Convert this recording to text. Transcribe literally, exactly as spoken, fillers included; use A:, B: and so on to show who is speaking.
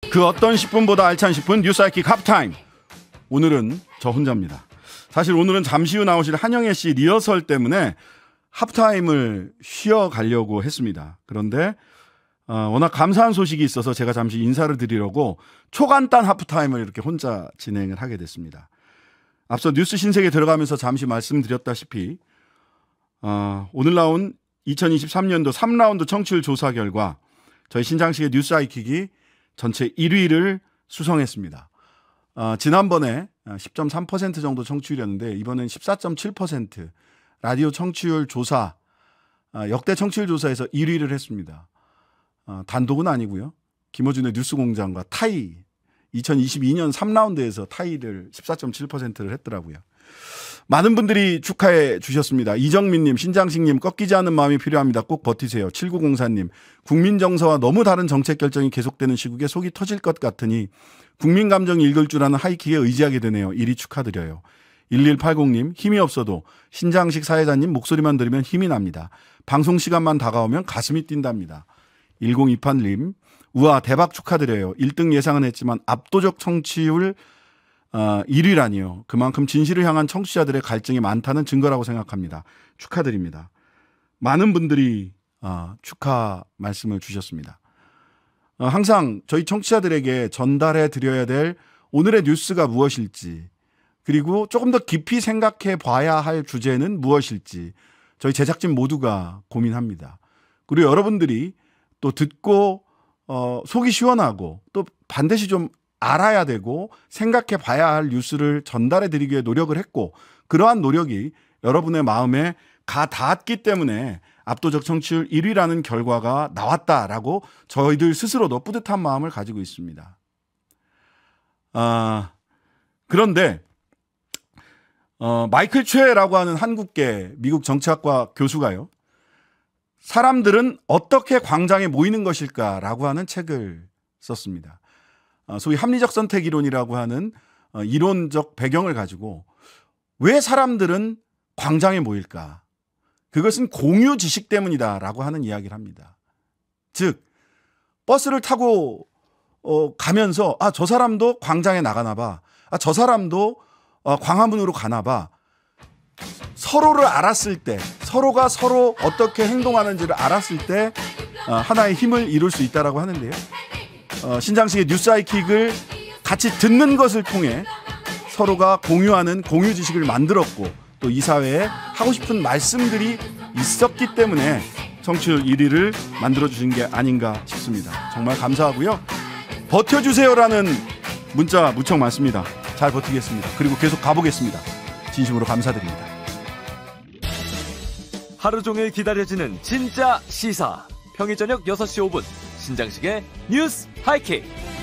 A: 그 어떤 십 분보다 알찬 십 분 뉴스 하이킥 하프타임. 오늘은 저 혼자입니다. 사실 오늘은 잠시 후 나오실 한영애 씨 리허설 때문에 하프타임을 쉬어가려고 했습니다. 그런데 어, 워낙 감사한 소식이 있어서 제가 잠시 인사를 드리려고 초간단 하프타임을 이렇게 혼자 진행을 하게 됐습니다. 앞서 뉴스 신세계 들어가면서 잠시 말씀드렸다시피 어, 오늘 나온 이천이십삼 년도 삼 라운드 청취율 조사 결과 저희 신장식의 뉴스 하이킥이 전체 일 위를 수성했습니다. 어, 지난번에 십 점 삼 퍼센트 정도 청취율이었는데 이번엔 십사 점 칠 퍼센트 라디오 청취율 조사 어, 역대 청취율 조사에서 일 위를 했습니다. 어, 단독은 아니고요. 김어준의 뉴스공장과 타이 이천이십이 년 삼 라운드에서 타이를 십사 점 칠 퍼센트를 했더라고요. 많은 분들이 축하해 주셨습니다. 이정민님, 신장식님 꺾이지 않는 마음이 필요합니다. 꼭 버티세요. 칠구공사님, 국민 정서와 너무 다른 정책 결정이 계속되는 시국에 속이 터질 것 같으니 국민 감정이 읽을 줄 아는 하이킥에 의지하게 되네요. 일 위 축하드려요. 일일팔공님, 힘이 없어도 신장식 사회자님 목소리만 들으면 힘이 납니다. 방송 시간만 다가오면 가슴이 뛴답니다. 일공이팔님, 우와 대박 축하드려요. 일 등 예상은 했지만 압도적 청취율 어, 일 위라니요. 그만큼 진실을 향한 청취자들의 갈증이 많다는 증거라고 생각합니다. 축하드립니다. 많은 분들이 어, 축하 말씀을 주셨습니다. 어, 항상 저희 청취자들에게 전달해 드려야 될 오늘의 뉴스가 무엇일지, 그리고 조금 더 깊이 생각해 봐야 할 주제는 무엇일지 저희 제작진 모두가 고민합니다. 그리고 여러분들이 또 듣고 어, 속이 시원하고 또 반드시 좀 알아야 되고 생각해 봐야 할 뉴스를 전달해 드리기 위해 노력을 했고, 그러한 노력이 여러분의 마음에 가 닿았기 때문에 압도적 청취율 일 위라는 결과가 나왔다라고 저희들 스스로도 뿌듯한 마음을 가지고 있습니다. 아, 그런데 어, 마이클 최라고 하는 한국계 미국 정치학과 교수가요, 사람들은 어떻게 광장에 모이는 것일까라고 하는 책을 썼습니다. 소위 합리적 선택 이론이라고 하는 이론적 배경을 가지고 왜 사람들은 광장에 모일까? 그것은 공유 지식 때문이다라고 하는 이야기를 합니다. 즉 버스를 타고 어, 가면서 아, 저 사람도 광장에 나가나 봐. 아, 저 사람도 어, 광화문으로 가나 봐. 서로를 알았을 때, 서로가 서로 어떻게 행동하는지를 알았을 때 어, 하나의 힘을 이룰 수 있다라고 하는데요. 어, 신장식의 뉴스 하이킥을 같이 듣는 것을 통해 서로가 공유하는 공유 지식을 만들었고, 또 이 사회에 하고 싶은 말씀들이 있었기 때문에 청취율 일 위를 만들어주신 게 아닌가 싶습니다. 정말 감사하고요. 버텨주세요라는 문자 무척 많습니다. 잘 버티겠습니다. 그리고 계속 가보겠습니다. 진심으로 감사드립니다.
B: 하루 종일 기다려지는 진짜 시사. 평일 저녁 여섯 시 오 분 신장식의 뉴스 하이킥.